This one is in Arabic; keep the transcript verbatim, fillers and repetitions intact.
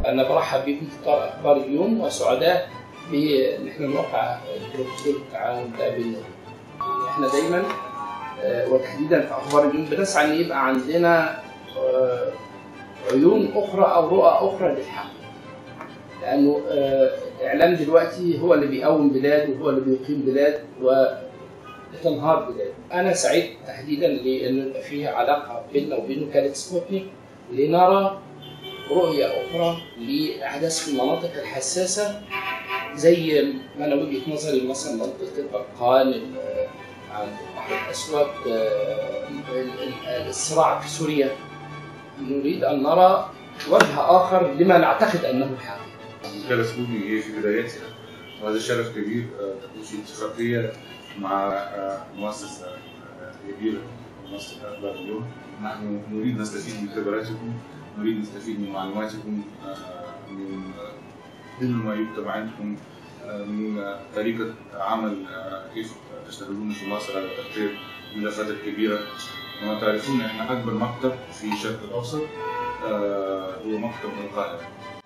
أنا برحب بكم في إطار أخبار اليوم وسعداء بإن احنا نوقع بروتوكول التعاون ده بيننا. احنا دايما وتحديدا في أخبار اليوم بنسعى إن يبقى عندنا عيون أخرى أو رؤى أخرى للحق. لأنه الإعلام دلوقتي هو اللي بيقوم بلاد وهو اللي بيقيم بلاد وتنهار بلاد. أنا سعيد تحديدا لأنه يبقى فيه علاقة بيننا وبين وكالة سبوتنيك لنرى رؤية أخرى لأحداث في المناطق الحساسة، زي ما أنا وجهة نظري مثلا منطقة البرقان، عند البحر الأسود، الصراع في سوريا. نريد أن نرى وجه آخر لما نعتقد أنه حقيقي. وكالة سبوتنيك هي في بدايتها، وهذا شرف كبير تكون في اتفاقية مع مؤسسة كبيرة مؤسسة أخبار اليوم. نحن نريد نستفيد من خبراتكم، نريد نستفيد من معلوماتكم، من كل ما يكتب عندكم، من طريقة عمل كيف تشتغلون في مصر على تغطية الملفات الكبيرة. كما تعرفون احنا أكبر مكتب في الشرق الأوسط هو مكتب القاهرة.